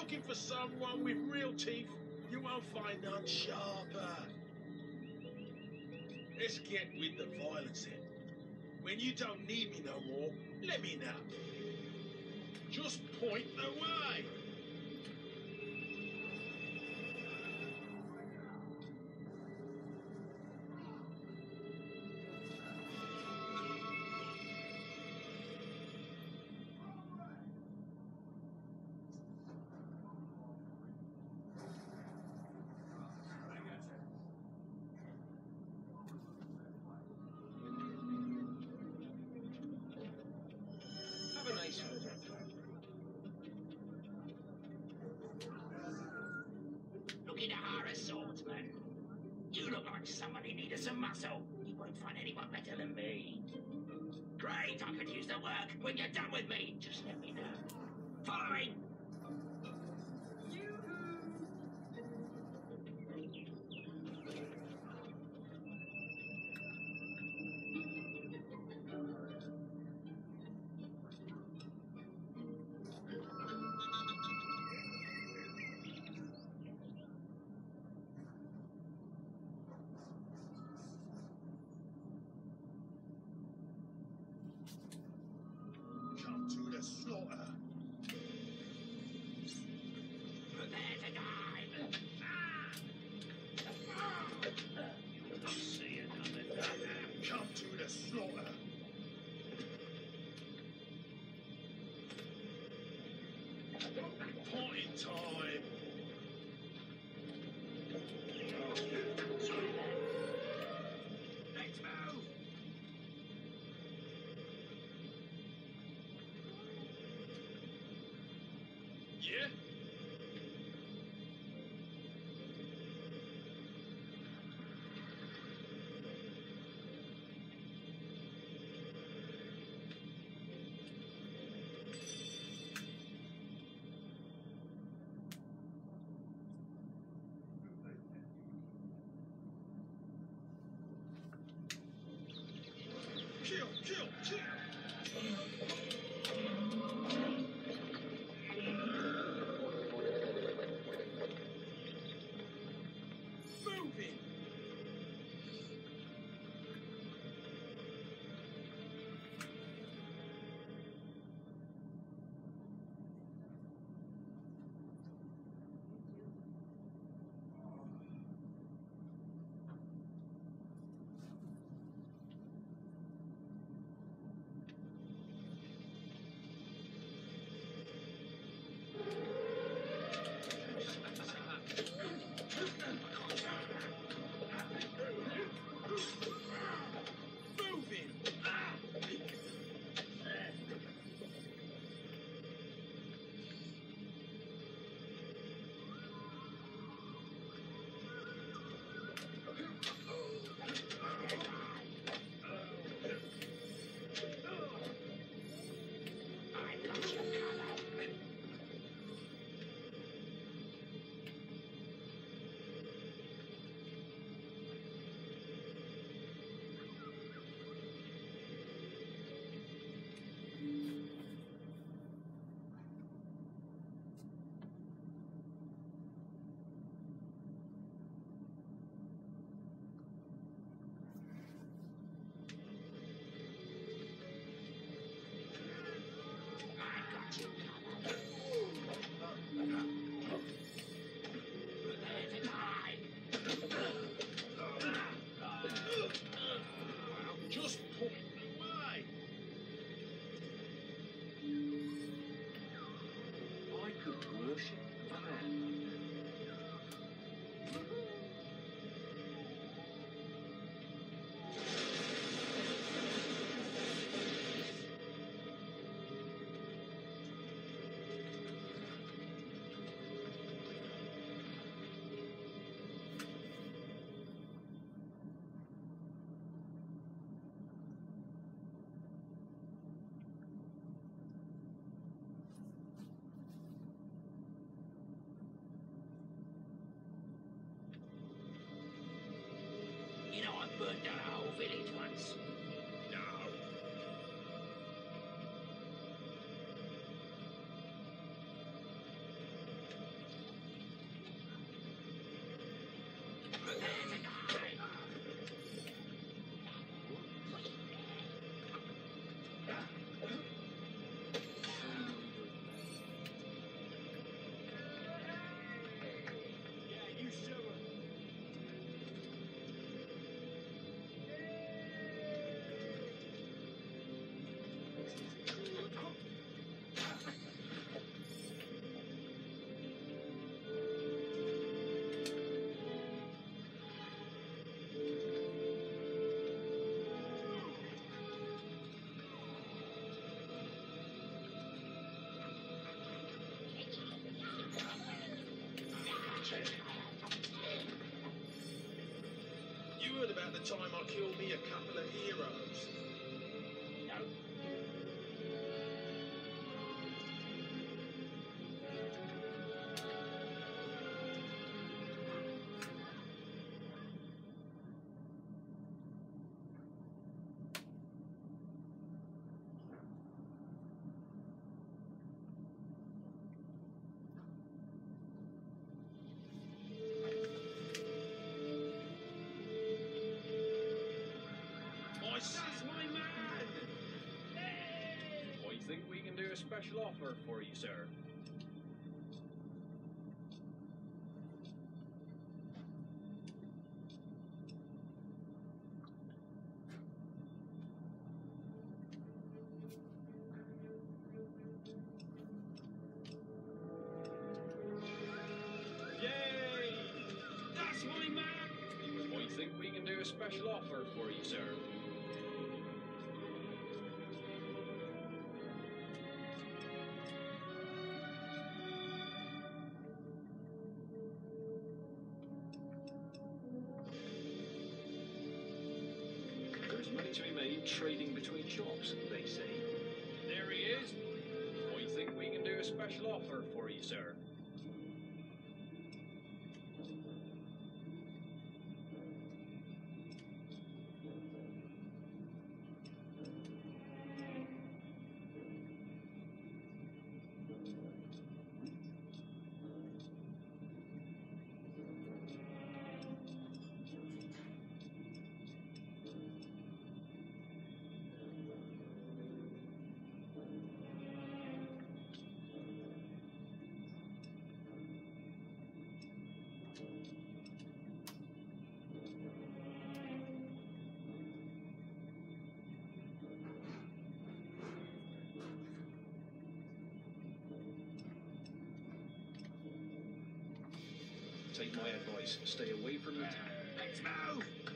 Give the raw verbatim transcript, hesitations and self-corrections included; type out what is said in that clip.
looking for someone with real teeth, you won't find none sharper. Let's get with the violence then. When you don't need me no more, let me know. Just point the way. Have a nice one. Looking to hire a swordsman. You look like someone who needed some muscle. You won't find anyone better than me. Great, I could use the work. When you're done with me, just let me know. Follow me! Come to the slaughter. Prepare to die! You'll see another day. Come to the slaughter. Party time. Let's move! Yeah? Kill, kill, kill! Moving! Moving! I got you covered. I got you covered. Prepare to die! Just point the way. I could worship the man. You know I burned down a whole village once. No. time I kill me a couple of heroes. No. I That's my man! I think we can do a special offer for you, sir. Yay! That's my man! I think we can do a special offer for you, sir. There's money to be made trading between shops, they say. There he is. I think we can do a special offer for you, sir. Take my advice. Stay away from the town. Let's move!